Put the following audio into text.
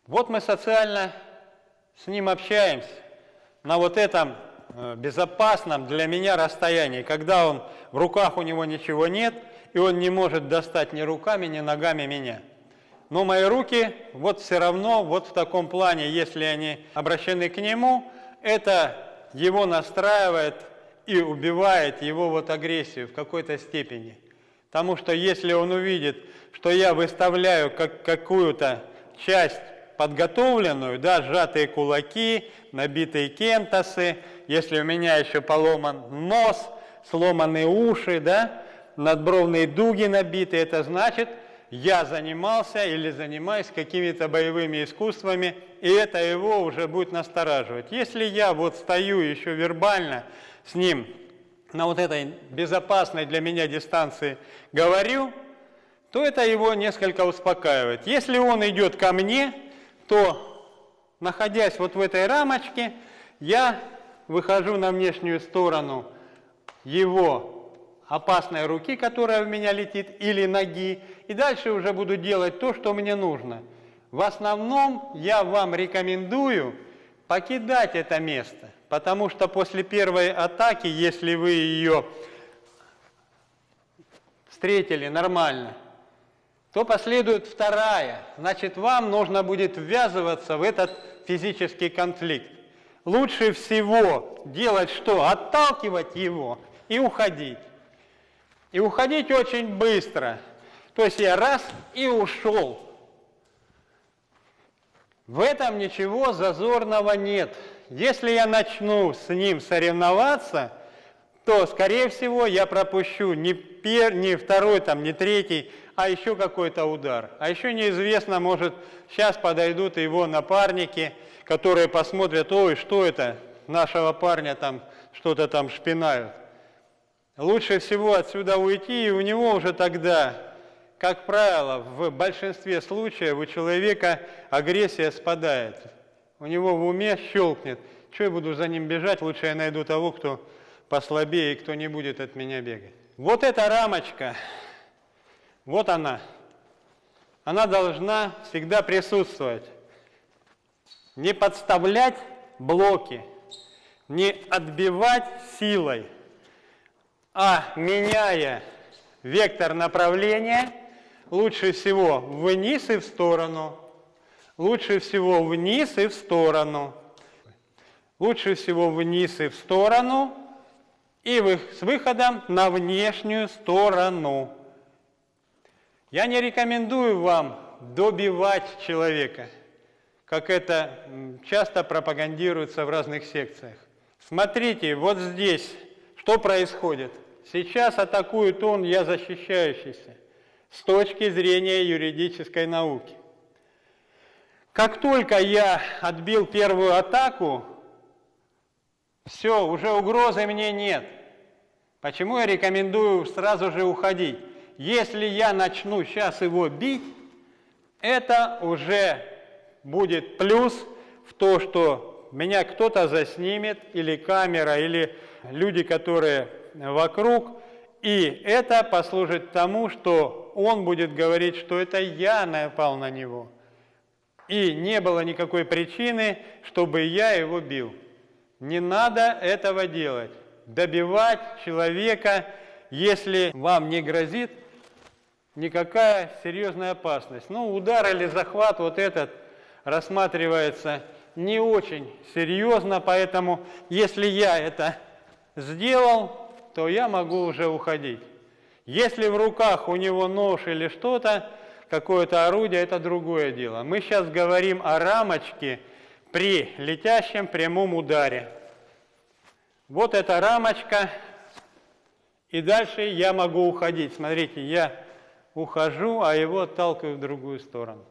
Вот мы социально с ним общаемся на вот этом безопасном для меня расстоянии, когда он в руках у него ничего нет, и он не может достать ни руками, ни ногами меня. Но мои руки вот все равно вот в таком плане, если они обращены к нему, это его настраивает и убивает его вот агрессию в какой-то степени. Потому что если он увидит, что я выставляю какую-то часть подготовленную, да, сжатые кулаки, набитые кентасы, если у меня еще поломан нос, сломанные уши, да, надбровные дуги набиты, это значит, я занимался или занимаюсь какими-то боевыми искусствами, и это его уже будет настораживать. Если я вот стою еще вербально с ним на вот этой безопасной для меня дистанции говорю, то это его несколько успокаивает. Если он идет ко мне, то, находясь вот в этой рамочке, я выхожу на внешнюю сторону его опасной руки, которая в меня летит, или ноги, и дальше уже буду делать то, что мне нужно. В основном я вам рекомендую покидать это место, потому что после первой атаки, если вы ее встретили нормально, то последует вторая. Значит, вам нужно будет ввязываться в этот физический конфликт. Лучше всего делать что? Отталкивать его и уходить. И уходить очень быстро. То есть я раз и ушел. В этом ничего зазорного нет. Если я начну с ним соревноваться, то, скорее всего, я пропущу не второй, там, не третий, а еще какой-то удар. А еще неизвестно, может, сейчас подойдут его напарники, которые посмотрят, ой, что это, нашего парня там что-то там шпинают. Лучше всего отсюда уйти, и у него уже тогда, как правило, в большинстве случаев у человека агрессия спадает. У него в уме щелкнет. Что я буду за ним бежать, лучше я найду того, кто послабее и кто не будет от меня бегать. Вот эта рамочка, вот она должна всегда присутствовать. Не подставлять блоки, не отбивать силой, а меняя вектор направления, лучше всего вниз и в сторону, лучше всего вниз и в сторону, лучше всего вниз и в сторону, и с выходом на внешнюю сторону. Я не рекомендую вам добивать человека, как это часто пропагандируется в разных секциях. Смотрите, вот здесь что происходит. Сейчас атакует он, я защищающийся, с точки зрения юридической науки. Как только я отбил первую атаку, все, уже угрозы мне нет. Почему я рекомендую сразу же уходить? Если я начну сейчас его бить, это уже будет плюс в то, что меня кто-то заснимет, или камера, или люди, которые вокруг, и это послужит тому, что он будет говорить, что это я напал на него. И не было никакой причины, чтобы я его бил. Не надо этого делать. Добивать человека, если вам не грозит никакая серьезная опасность. Ну, удар или захват вот этот рассматривается не очень серьезно, поэтому если я это сделал, то я могу уже уходить. Если в руках у него нож или что-то, какое-то орудие, это другое дело. Мы сейчас говорим о рамочке при летящем прямом ударе. Вот эта рамочка, и дальше я могу уходить. Смотрите, я ухожу, а его отталкиваю в другую сторону.